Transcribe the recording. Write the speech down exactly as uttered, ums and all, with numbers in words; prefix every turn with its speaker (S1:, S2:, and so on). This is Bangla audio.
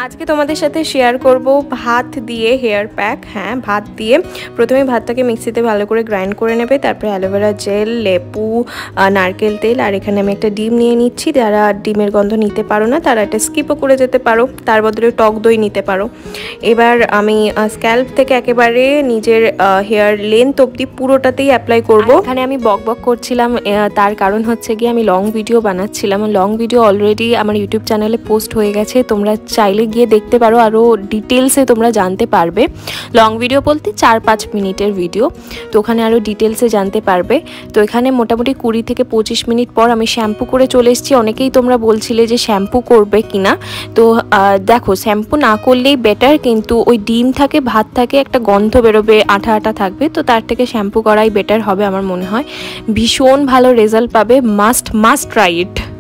S1: আজকে তোমাদের সাথে শেয়ার করব ভাত দিয়ে হেয়ার প্যাক। হ্যাঁ, ভাত দিয়ে প্রথমে ভাতটাকে মিক্সিতে ভালো করে গ্রাইন্ড করে নেবে, তারপরে অ্যালোভেরা জেল, লেবু, নারকেল তেল, আর এখানে আমি একটা ডিম নিয়ে নিচ্ছি। যারা ডিমের গন্ধ নিতে পারো না তারা এটা স্কিপও করে যেতে পারো, তার বদলে টক দই নিতে পারো। এবার আমি স্ক্যাল্প থেকে একেবারে নিজের হেয়ার লেন্থ অবধি পুরোটাতেই অ্যাপ্লাই করব। এখানে আমি বক বক করছিলাম, তার কারণ হচ্ছে গিয়ে আমি লং ভিডিও বানাচ্ছিলাম। লং ভিডিও অলরেডি আমার ইউটিউব চ্যানেলে পোস্ট হয়ে গেছে, তোমরা চাইলে গিয়ে দেখতে পারো, আরও ডিটেলসে তোমরা জানতে পারবে। লং ভিডিও বলতে চার পাঁচ মিনিটের ভিডিও, তো ওখানে আরও ডিটেলসে জানতে পারবে। তো এখানে মোটামুটি কুড়ি থেকে পঁচিশ মিনিট পর আমি শ্যাম্পু করে চলে এসেছি। অনেকেই তোমরা বলছিলে যে শ্যাম্পু করবে কিনা, তো দেখো শ্যাম্পু না করলেই বেটার, কিন্তু ওই ডিম থাকে, ভাত থাকে, একটা গন্ধ বেরোবে, আঠা আঠা থাকবে, তো তার থেকে শ্যাম্পু করাই বেটার হবে আমার মনে হয়। ভীষণ ভালো রেজাল্ট পাবে, মাস্ট মাস্ট ট্রাই ইট।